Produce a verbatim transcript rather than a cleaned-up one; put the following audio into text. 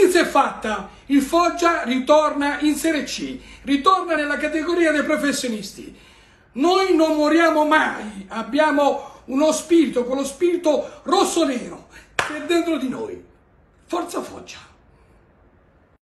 giustizia è fatta, il Foggia ritorna in Serie C, ritorna nella categoria dei professionisti. Noi non moriamo mai, abbiamo uno spirito, quello spirito rosso-nero che è dentro di noi. Forza Foggia!